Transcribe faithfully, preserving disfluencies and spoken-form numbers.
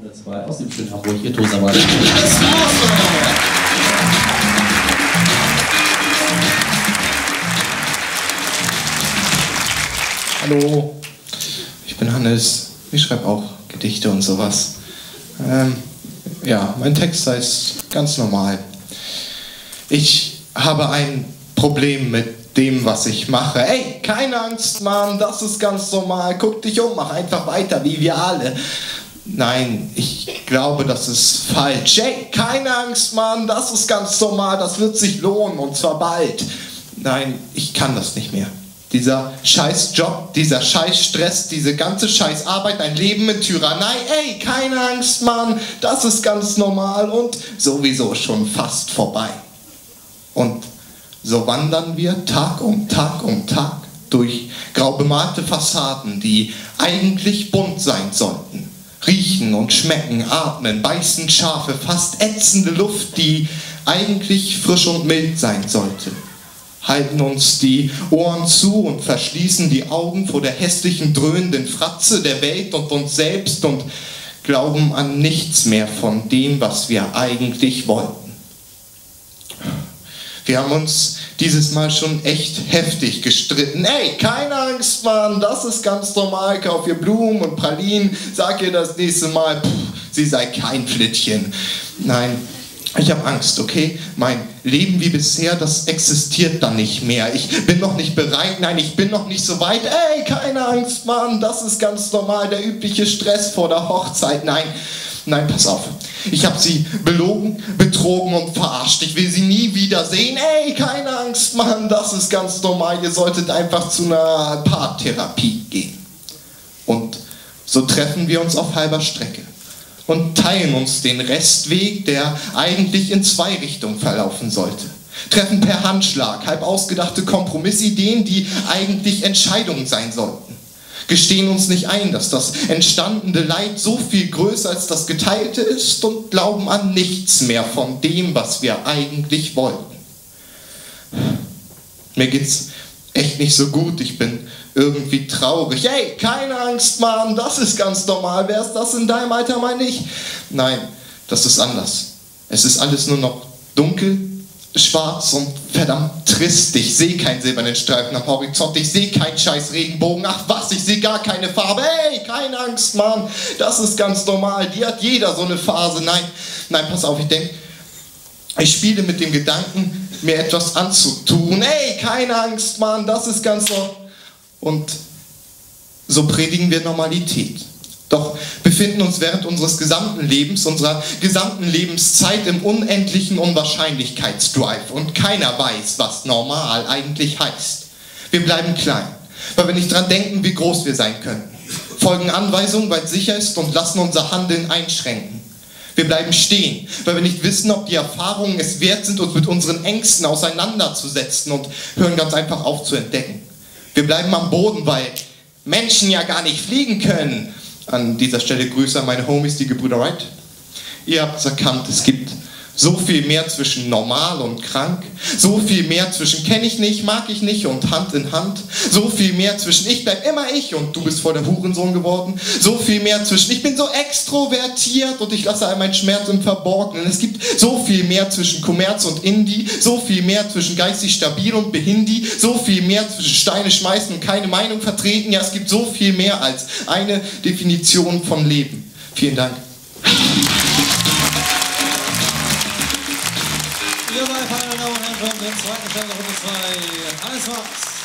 hundertzwei aus dem schönen Hamburg, hier Tosamann. Hallo, ich bin Hannes. Ich schreibe auch Gedichte und sowas. Ähm, ja, mein Text heißt ganz normal. Ich habe ein Problem mit dem, was ich mache. Ey, keine Angst, Mann, das ist ganz normal. Guck dich um, mach einfach weiter, wie wir alle. Nein, ich glaube, das ist falsch. Ey, keine Angst, Mann, das ist ganz normal. Das wird sich lohnen, und zwar bald. Nein, ich kann das nicht mehr. Dieser scheiß Job, dieser scheiß Stress, diese ganze scheiß Arbeit, ein Leben mit Tyrannei. Ey, keine Angst, Mann, das ist ganz normal und sowieso schon fast vorbei. Und so wandern wir Tag um Tag um Tag durch grau bemalte Fassaden, die eigentlich bunt sein sollten. Riechen und schmecken, atmen, beißen scharfe, fast ätzende Luft, die eigentlich frisch und mild sein sollte. Halten uns die Ohren zu und verschließen die Augen vor der hässlichen, dröhnenden Fratze der Welt und uns selbst und glauben an nichts mehr von dem, was wir eigentlich wollten. Wir haben uns dieses Mal schon echt heftig gestritten. Ey, keine Angst, Mann, das ist ganz normal. Kauf ihr Blumen und Pralinen, sag ihr das nächste Mal, pff, sie sei kein Flittchen. Nein, ich habe Angst, okay? Mein Leben wie bisher, das existiert dann nicht mehr. Ich bin noch nicht bereit, nein, ich bin noch nicht so weit. Ey, keine Angst, Mann, das ist ganz normal, der übliche Stress vor der Hochzeit. Nein, nein, pass auf. Ich habe sie belogen, betrogen und verarscht. Ich will sie nie wiedersehen. Ey, keine Angst, Mann, das ist ganz normal. Ihr solltet einfach zu einer Paartherapie gehen. Und so treffen wir uns auf halber Strecke und teilen uns den Restweg, der eigentlich in zwei Richtungen verlaufen sollte. Treffen per Handschlag halb ausgedachte Kompromissideen, die eigentlich Entscheidungen sein sollten. Gestehen uns nicht ein, dass das entstandene Leid so viel größer als das geteilte ist und glauben an nichts mehr von dem, was wir eigentlich wollten. Mir geht's echt nicht so gut, ich bin irgendwie traurig. Ey, keine Angst, Mann, das ist ganz normal. Wer ist das in deinem Alter, meine ich? Nein, das ist anders. Es ist alles nur noch dunkel, schwarz und verdammt trist. Ich sehe keinen silbernen Streifen am Horizont. Ich sehe keinen scheiß Regenbogen. Ach was, ich sehe gar keine Farbe. Ey, keine Angst, Mann, das ist ganz normal. Die hat jeder so eine Phase. Nein, nein, pass auf, ich denke, ich spiele mit dem Gedanken, mir etwas anzutun. Ey, keine Angst, Mann, das ist ganz so. Und so predigen wir Normalität. Doch befinden uns während unseres gesamten Lebens, unserer gesamten Lebenszeit im unendlichen Unwahrscheinlichkeitsdrive und keiner weiß, was normal eigentlich heißt. Wir bleiben klein, weil wir nicht dran denken, wie groß wir sein könnten. Folgen Anweisungen, weil es sicher ist und lassen unser Handeln einschränken. Wir bleiben stehen, weil wir nicht wissen, ob die Erfahrungen es wert sind, uns mit unseren Ängsten auseinanderzusetzen und hören ganz einfach auf zu entdecken. Wir bleiben am Boden, weil Menschen ja gar nicht fliegen können. An dieser Stelle Grüße an meine Homies, die Gebrüder Wright. Ihr habt es erkannt, es gibt so viel mehr zwischen normal und krank. So viel mehr zwischen kenne ich nicht, mag ich nicht und Hand in Hand. So viel mehr zwischen ich bleib immer ich und du bist voll der Hurensohn geworden. So viel mehr zwischen ich bin so extrovertiert und ich lasse all meinen Schmerz im Verborgenen. Es gibt so viel mehr zwischen Kommerz und Indie. So viel mehr zwischen geistig stabil und behindi. So viel mehr zwischen Steine schmeißen und keine Meinung vertreten. Ja, es gibt so viel mehr als eine Definition von Leben. Vielen Dank. Ihr seid, meine Damen und Herren, von der zweiten Stelle Runde zwei. Alles was.